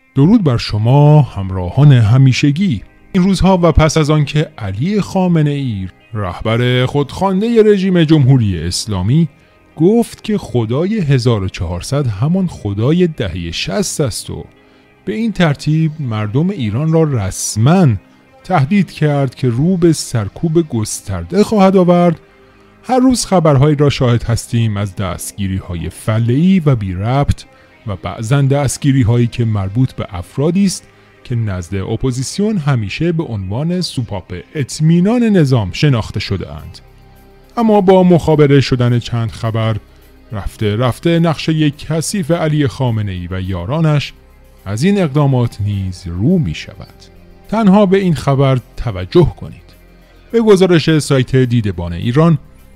درود بر شما همراهان همیشگی. این روزها و پس از آن که علی خامنه ای رهبر خودخوانده رژیم جمهوری اسلامی گفت که خدای 1400 همان خدای دهه 60 است و به این ترتیب مردم ایران را رسما تهدید کرد که رو به سرکوب گسترده خواهد آورد، هر روز خبرهایی را شاهد هستیم از دستگیری‌های فله‌ای و بی ربط و بعضاً دستگیری‌هایی که مربوط به افرادی است که نزد اپوزیسیون همیشه به عنوان سوپاپ اطمینان نظام شناخته شده اند. اما با مخابره شدن چند خبر رفته رفته نقش یک کثیف علی خامنه ای و یارانش از این اقدامات نیز رو می شود. تنها به این خبر توجه کنید. به گزارش سایت دیدبان ایران،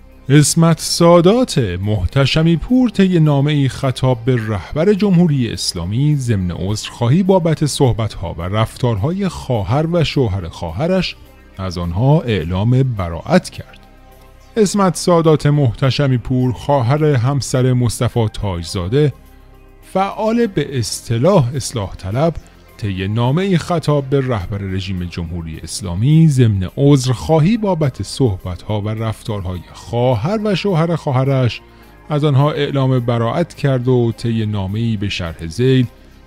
عصمت سادات محتشمی پور طی نامه‌ای خطاب به رهبر جمهوری اسلامی ضمن عذرخواهی بابت صحبت‌ها و رفتارهای خواهر و شوهر خواهرش از آنها اعلام براءت کرد. عصمت سادات محتشمی پور خواهر همسر مصطفی تاجزاده، فعال به اصطلاح اصلاح طلب، طی نامه‌ای خطاب به رهبر رژیم جمهوری اسلامی ضمن عذرخواهی بابت صحبت‌ها و رفتارهای خواهر و شوهر خواهرش از آنها اعلام براءت کرد و طی نامه‌ای به شرح ذیل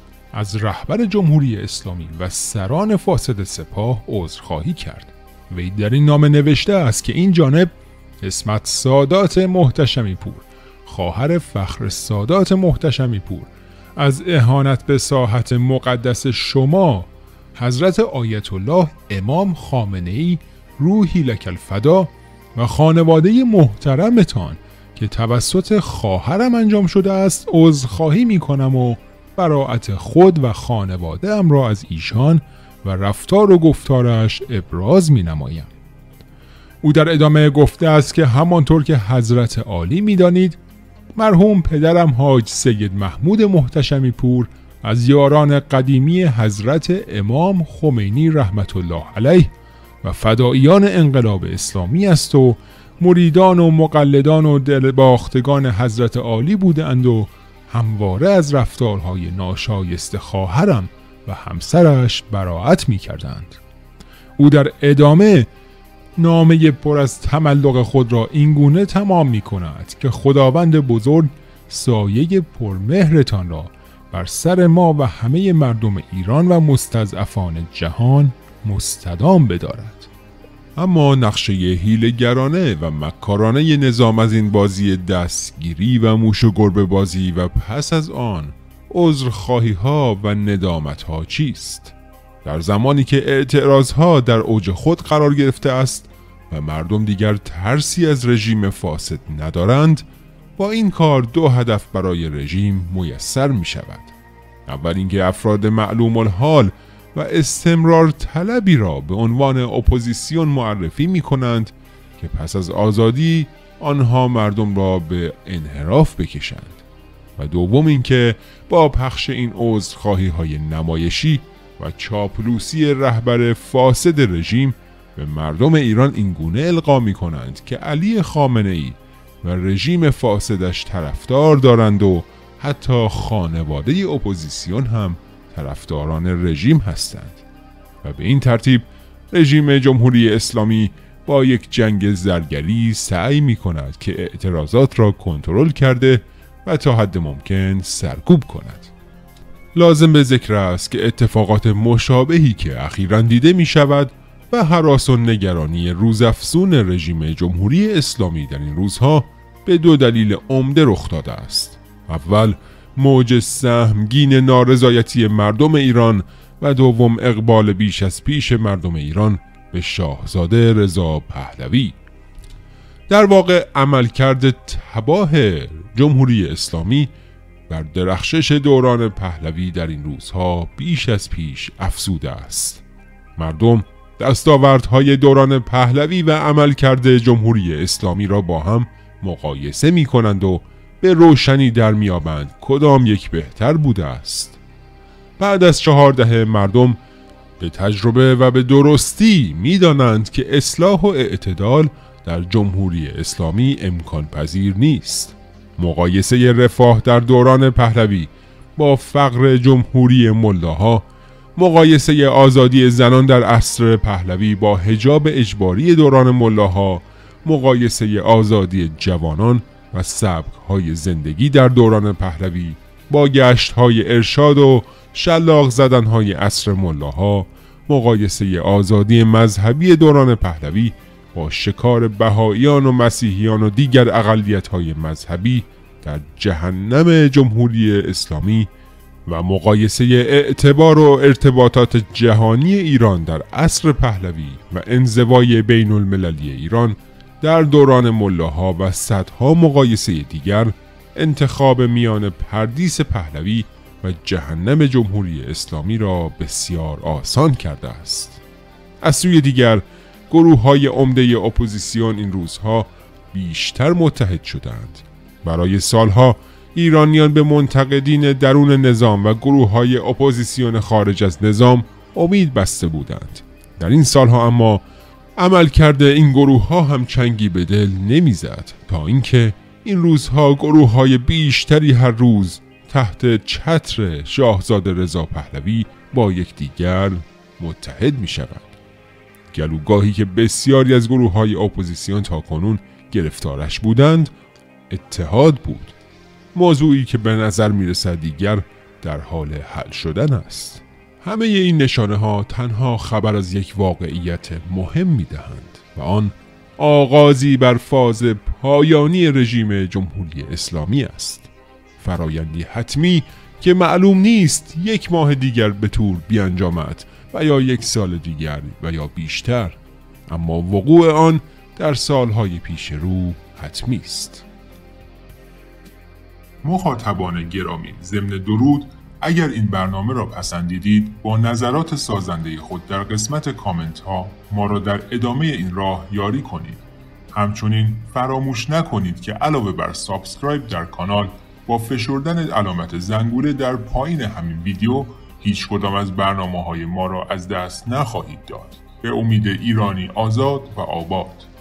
از رهبر جمهوری اسلامی و سران فاسد سپاه عذرخواهی کرد. وی در این نامه نوشته است که این جانب عصمت سادات محتشمی پور خواهر فخر سادات محتشمی پور از اهانت به ساحت مقدس شما حضرت آیت الله امام خامنه ای روحی لک الفدا و خانواده محترمتان که توسط خواهرم انجام شده است عذرخواهی می کنم و براءت خود و خانواده ام را از ایشان و رفتار و گفتارش ابراز می نمایم. او در ادامه گفته است که همانطور که حضرت عالی می دانید، مرحوم پدرم حاج سید محمود محتشمی پور از یاران قدیمی حضرت امام خمینی رحمت الله علیه و فداییان انقلاب اسلامی است و مریدان و مقلدان و دلباختگان حضرت عالی بودند و همواره از رفتارهای ناشایست خواهرم و همسرش براءت می کردند. او در ادامه نامه پر از تملق خود را اینگونه تمام می کند که خداوند بزرگ سایه پرمهرتان را بر سر ما و همه مردم ایران و مستضعفان جهان مستدام بدارد. اما نقشه حیله‌گرانه و مکارانه نظام از این بازی دستگیری و موش و گربه بازی و پس از آن عذرخواهی ها و ندامت ها چیست؟ در زمانی که اعتراضها در اوج خود قرار گرفته است و مردم دیگر ترسی از رژیم فاسد ندارند، با این کار دو هدف برای رژیم میسر می شود. اول اینکه افراد معلوم الحال و استمرار طلبی را به عنوان اپوزیسیون معرفی می کنند که پس از آزادی آنها مردم را به انحراف بکشند و دوم اینکه با پخش این عذرخواهی های نمایشی و چاپلوسی رهبر فاسد رژیم به مردم ایران اینگونه القا می کنند که علی خامنه ای و رژیم فاسدش طرفدار دارند و حتی خانواده اپوزیسیون هم طرفداران رژیم هستند و به این ترتیب رژیم جمهوری اسلامی با یک جنگ زرگری سعی می کند که اعتراضات را کنترل کرده و تا حد ممکن سرکوب کند. لازم به ذکر است که اتفاقات مشابهی که اخیراً دیده می شود و هراس و نگرانی روزافزون رژیم جمهوری اسلامی در این روزها به دو دلیل عمده رخ داده است. اول، موج سهمگین نارضایتی مردم ایران و دوم اقبال بیش از پیش مردم ایران به شاهزاده رضا پهلوی. در واقع عملکرد تباه جمهوری اسلامی بر درخشش دوران پهلوی در این روزها بیش از پیش افزوده است. مردم دستاوردهای دوران پهلوی و عملکرد جمهوری اسلامی را با هم مقایسه می کنند و به روشنی در میابند کدام یک بهتر بوده است. بعد از 4 دهه مردم به تجربه و به درستی می دانند که اصلاح و اعتدال در جمهوری اسلامی امکان پذیر نیست. مقایسه رفاه در دوران پهلوی با فقر جمهوری ملاها، مقایسه آزادی زنان در عصر پهلوی با حجاب اجباری دوران ملاها، مقایسه آزادی جوانان و سبک‌های زندگی در دوران پهلوی با گشت‌های ارشاد و شلاق زدن‌های عصر ملاها، مقایسه آزادی مذهبی دوران پهلوی با شکار بهائیان و مسیحیان و دیگر اقلیت‌های مذهبی در جهنم جمهوری اسلامی و مقایسه اعتبار و ارتباطات جهانی ایران در عصر پهلوی و انزوای بین المللی ایران در دوران ملاها و صدها مقایسه دیگر، انتخاب میان پردیس پهلوی و جهنم جمهوری اسلامی را بسیار آسان کرده است. از سوی دیگر گروه‌های عمده اپوزیسیون این روزها بیشتر متحد شدند. برای سالها ایرانیان به منتقدین درون نظام و گروه‌های اپوزیسیون خارج از نظام امید بسته بودند. در این سالها اما عملکرد این گروه‌ها هم چنگی به دل نمی‌زد، تا اینکه این روزها گروه‌های بیشتری هر روز تحت چتر شاهزاده رضا پهلوی با یکدیگر متحد می‌شوند. گلوگاهی که بسیاری از گروه‌های اپوزیسیون تاکنون گرفتارش بودند، اتحاد بود. موضوعی که به نظر میرسد دیگر در حال حل شدن است. همه این نشانه ها تنها خبر از یک واقعیت مهم میدهند و آن آغازی بر فاز پایانی رژیم جمهوری اسلامی است. فرایندی حتمی که معلوم نیست 1 ماه دیگر به طور بیانجامد و یا 1 سال دیگر و یا بیشتر، اما وقوع آن در سالهای پیش رو حتمی است. مخاطبان گرامی، ضمن درود، اگر این برنامه را پسندیدید با نظرات سازنده خود در قسمت کامنت ها ما را در ادامه این راه یاری کنید. همچنین فراموش نکنید که علاوه بر سابسکرایب در کانال با فشردن علامت زنگوله در پایین همین ویدیو هیچ کدام از برنامه‌های ما را از دست نخواهید داد. به امید ایرانی آزاد و آباد.